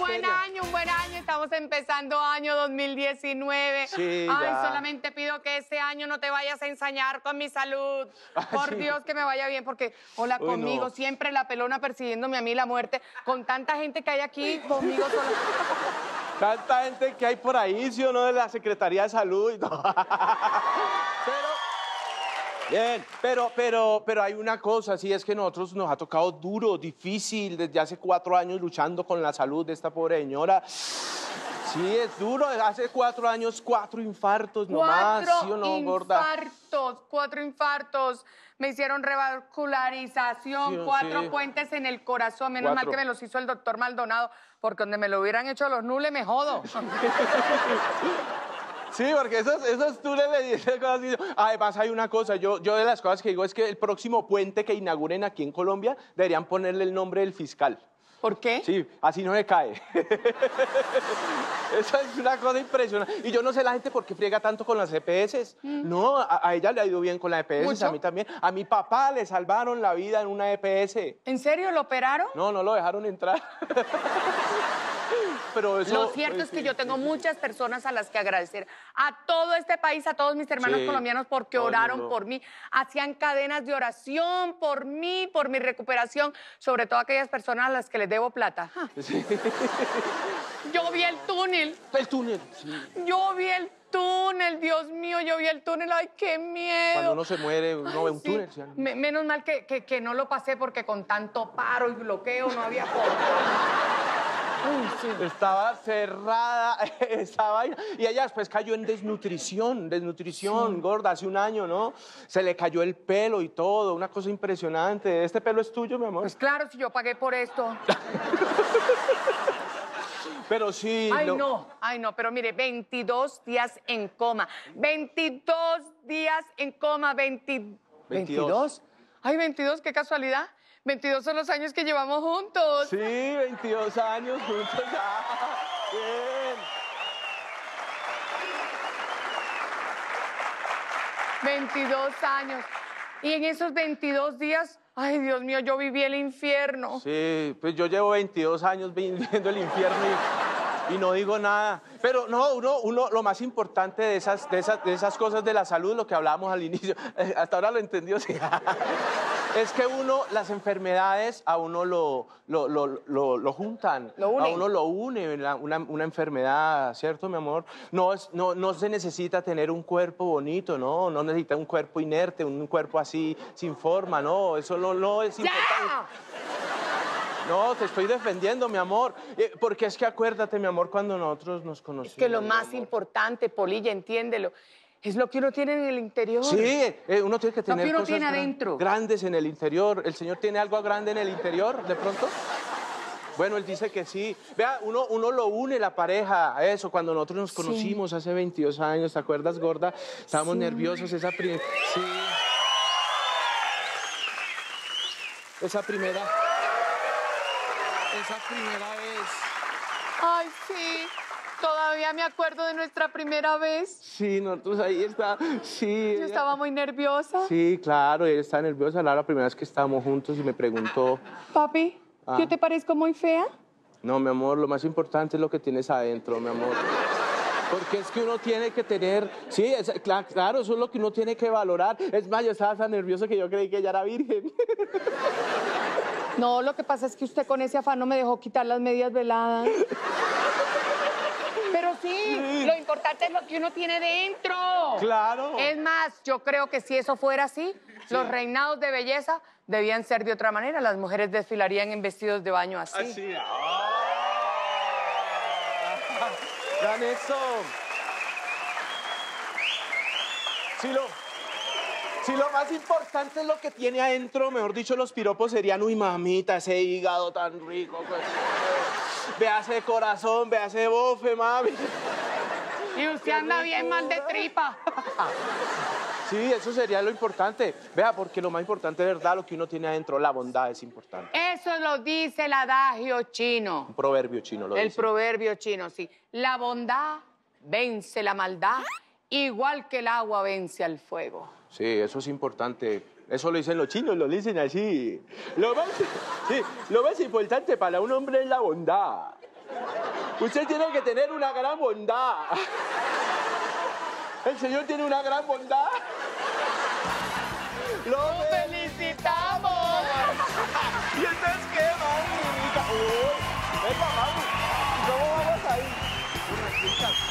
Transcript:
un buen año. Estamos empezando año 2019. Sí, Ay, ya. solamente pido que este año no te vayas a ensañar con mi salud. Por sí. Dios, que me vaya bien, porque, hola, Uy, conmigo, no. siempre la pelona persiguiéndome a mí la muerte. Con tanta gente que hay aquí, conmigo solo. Tanta gente que hay por ahí, ¿sí o no? De la Secretaría de Salud y todo. Bien, pero hay una cosa, sí, es que nosotros nos ha tocado duro, difícil, desde hace 4 años luchando con la salud de esta pobre señora. Sí, es duro, hace 4 años, 4 infartos nomás, ¿sí o no, gorda? 4 infartos. Me hicieron revascularización, Sí, 4 sí. puentes en el corazón. Menos mal 4. que me los hizo el doctor Maldonado, porque donde me lo hubieran hecho los nules me jodo. Sí, porque esos tú le dices cosas así. Además, hay una cosa, yo de las cosas que digo es que el próximo puente que inauguren aquí en Colombia deberían ponerle el nombre del fiscal. ¿Por qué? Sí, así no se cae. Eso es una cosa impresionante. Y yo no sé la gente por qué friega tanto con las EPS. No, a ella le ha ido bien con la EPS, ¿Mucho? a mí también. A mi papá le salvaron la vida en una EPS. ¿En serio lo operaron? No, no lo dejaron entrar. Pero eso, Lo cierto es que yo tengo muchas personas a las que agradecer. A todo este país, a todos mis hermanos Sí, colombianos, porque todo el oraron mundo. por mí. Hacían cadenas de oración por mí, por mi recuperación. Sobre todo aquellas personas a las que les debo plata. Ja. Sí. Yo vi el túnel. El túnel, sí. Yo vi el túnel, Dios mío, yo vi el túnel. ¡Ay, qué miedo! Cuando uno se muere, uno ve un Sí. túnel. ¿Sí? Menos mal que no lo pasé, porque con tanto paro y bloqueo no había forma. Uy, sí. Estaba cerrada esa vaina. Y ella después cayó en desnutrición, gorda, hace un año, ¿no? Se le cayó el pelo y todo, una cosa impresionante. ¿Este pelo es tuyo, mi amor? Pues claro, si yo pagué por esto. Pero sí. Ay, no, pero mire, 22 días en coma. 22 días en coma, 22. Ay, 22, qué casualidad. 22 son los años que llevamos juntos. Sí, 22 años juntos ya. Bien. 22 años. Y en esos 22 días, ay, Dios mío, yo viví el infierno. Sí, pues yo llevo 22 años viviendo el infierno y no digo nada. Pero no, uno lo más importante de esas cosas de la salud, lo que hablábamos al inicio, hasta ahora lo entendió, sí. Es que las enfermedades a uno lo juntan, Lo unen. a uno lo une una enfermedad, ¿cierto, mi amor? No se necesita tener un cuerpo bonito, no necesita un cuerpo inerte, un cuerpo así sin forma, no, eso no es importante. No, te estoy defendiendo, mi amor, porque es que acuérdate, mi amor, cuando nosotros nos conocimos. Es que lo mi más amor. importante, Polilla, entiéndelo, es lo que uno tiene en el interior. Sí, uno tiene que tener que uno cosas tiene adentro. grandes en el interior. ¿El señor tiene algo grande en el interior, de pronto? Bueno, él dice que sí. Vea, uno lo une la pareja a eso. Cuando nosotros nos conocimos hace 22 años, ¿te acuerdas, gorda? Estábamos nerviosos esa primera... Sí. Esa primera vez. Ay, sí. Todavía me acuerdo de nuestra primera vez. Sí, nosotros ahí está. Sí. Yo estaba muy nerviosa. Sí, claro, ella estaba nerviosa. La primera vez que estábamos juntos y me preguntó... Papi, ¿yo te parezco muy fea? No, mi amor, lo más importante es lo que tienes adentro, mi amor. Porque es que uno tiene que tener... Sí, claro, eso es lo que uno tiene que valorar. Es más, yo estaba tan nervioso que yo creí que ella era virgen. No, lo que pasa es que usted con ese afán no me dejó quitar las medias veladas. Pero sí, lo importante es lo que uno tiene dentro. Claro. Es más, yo creo que si eso fuera así, los reinados de belleza debían ser de otra manera. Las mujeres desfilarían en vestidos de baño así. Así. ¡Vean eso! Si lo más importante es lo que tiene adentro, mejor dicho, los piropos serían, uy, mamita, ese hígado tan rico. Pues. Vea ese corazón, vea ese bofe, mami. Y usted anda bien mal de tripa. Sí, eso sería lo importante. Vea, porque lo más importante, de verdad, lo que uno tiene adentro, la bondad es importante. Eso lo dice el adagio chino. Un proverbio chino lo El dice. proverbio chino, sí. La bondad vence la maldad, igual que el agua vence al fuego. Sí, eso es importante. Eso lo dicen los chinos, lo dicen así. Lo más importante para un hombre es la bondad. Usted tiene que tener una gran bondad. El Señor tiene una gran bondad. ¡Lo felicitamos! ¿Y entonces qué, mami? Venga, mami. ¿Y cómo vamos ahí?